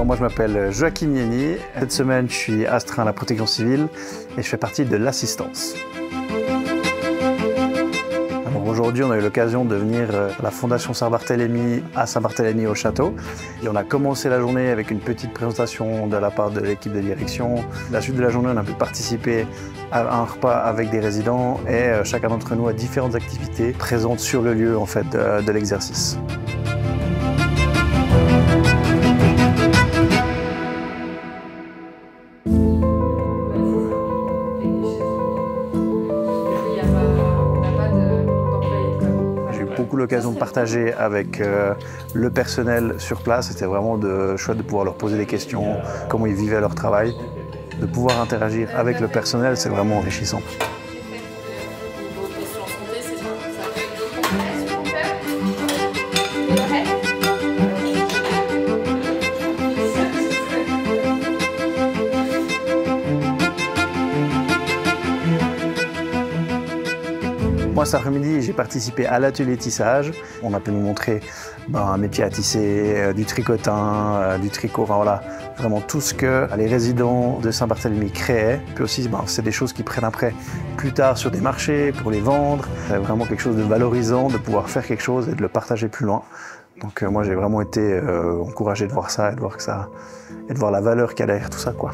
Alors moi je m'appelle Joachim Nieni. Cette semaine je suis astreint à la protection civile et je fais partie de l'assistance. Aujourd'hui, on a eu l'occasion de venir à la Fondation Saint-Barthélemy à Saint-Barthélemy au château. Et on a commencé la journée avec une petite présentation de la part de l'équipe de direction. À la suite de la journée, on a pu participer à un repas avec des résidents et chacun d'entre nous a différentes activités présentes sur le lieu en fait, de l'exercice. Beaucoup l'occasion de partager avec le personnel sur place. C'était vraiment chouette de pouvoir leur poser des questions, comment ils vivaient leur travail. De pouvoir interagir avec le personnel, c'est vraiment enrichissant. Moi, cet après-midi, j'ai participé à l'atelier tissage. On a pu nous montrer un métier à tisser, du tricotin, du tricot, enfin voilà, vraiment tout ce que les résidents de Saint-Barthélemy créaient. Puis aussi, c'est des choses qu'ils prennent après, plus tard sur des marchés, pour les vendre. C'est vraiment quelque chose de valorisant, de pouvoir faire quelque chose et de le partager plus loin. Donc moi, j'ai vraiment été encouragé de voir ça et de voir et de voir la valeur qu'il y a derrière tout ça, quoi.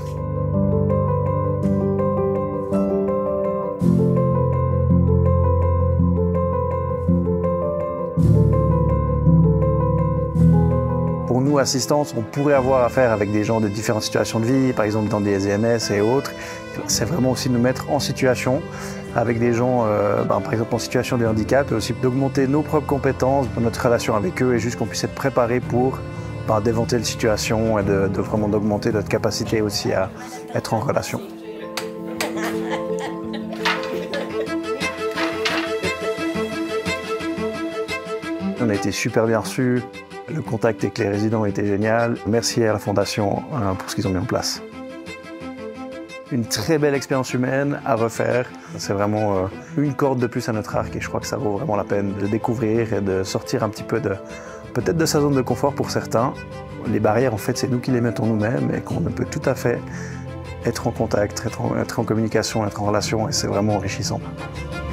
Pour nous, assistance, on pourrait avoir affaire avec des gens de différentes situations de vie, par exemple dans des EMS et autres. C'est vraiment aussi de nous mettre en situation avec des gens, par exemple en situation de handicap, et aussi d'augmenter nos propres compétences, notre relation avec eux, et juste qu'on puisse être préparé pour d'éventuelles situations et de vraiment d'augmenter notre capacité aussi à être en relation. On a été super bien reçus. Le contact avec les résidents était génial. Merci à la Fondation pour ce qu'ils ont mis en place. Une très belle expérience humaine à refaire. C'est vraiment une corde de plus à notre arc et je crois que ça vaut vraiment la peine de découvrir et de sortir un petit peu peut-être de sa zone de confort pour certains. Les barrières, en fait, c'est nous qui les mettons nous-mêmes et qu'on peut tout à fait être en contact, être en communication, être en relation et c'est vraiment enrichissant.